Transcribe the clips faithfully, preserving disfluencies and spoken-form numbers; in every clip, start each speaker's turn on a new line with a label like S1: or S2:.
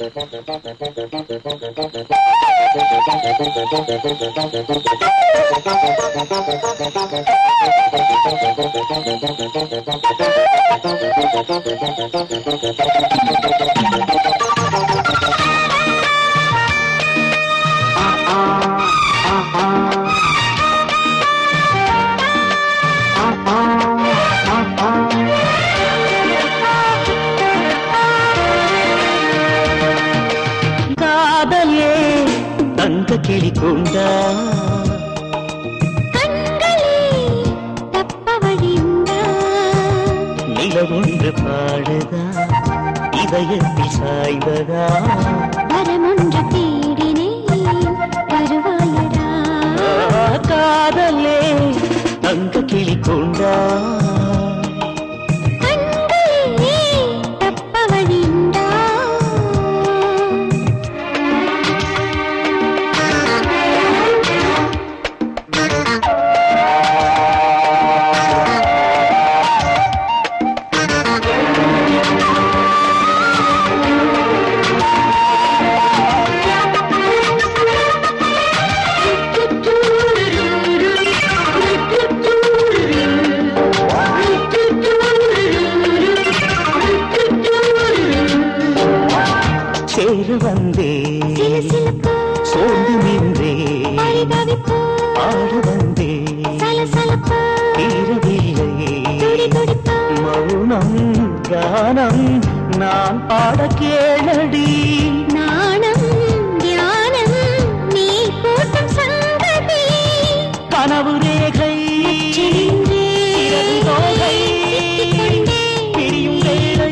S1: கிளி கொண்டா
S2: கண்களே தப்ப வழியுண்டா
S1: நிலவொன்று பாடுதா இதயத்தில் சாய்வதா
S2: வரமொன்று தேடினேன் வருவாயடா
S1: காதலே தங்க கிளி கொண்டா வந்தே சோர்ந்து நின்றே ஆட வந்தே தீரவில்லை மௌனம் கானம் நான் பாட கேளடி
S2: நாணம் தியானம் நீ போட்டும் சங்கதி
S1: கனவு ரேகை பிரியும் வேளை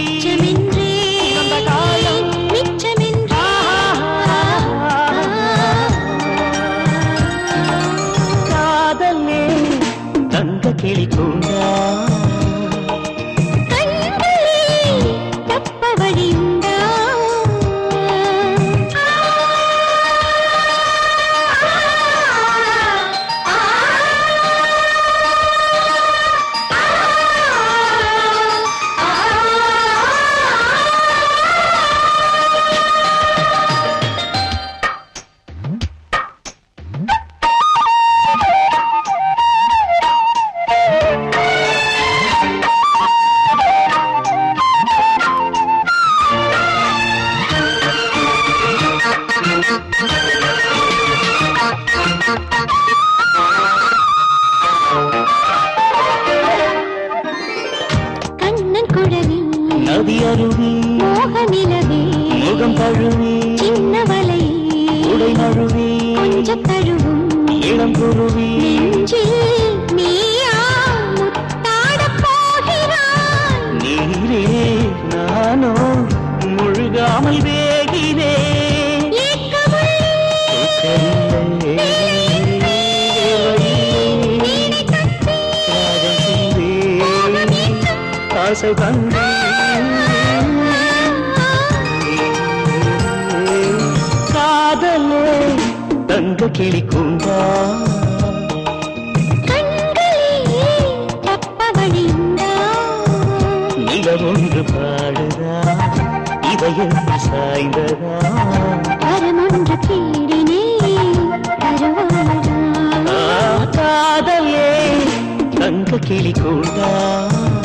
S1: கிளி கொண்டா
S2: கண்களே தப்ப வழியுண்டா
S1: நதி அருவி
S2: மோக நிலவே
S1: முகம் தழுவி
S2: சின்ன வலை
S1: உடை நழுவி
S2: கொஞ்சம் தழுவும்
S1: இளம் குருவி
S2: நெஞ்சில் நீயா முத்தாட போகிறாய்
S1: நீரே நானோ முழுகாமல் வேகினே ஆசை தந்தே காதலே தங்க கிளி கொண்டா
S2: கண்களே தப்ப வழியுண்டா
S1: நிலவொன்று பாடுதா இதயத்தில் சாய்ந்ததா
S2: வரமொன்று தேடினே வருவாயடா
S1: காதலே தங்க கிளி கொண்டா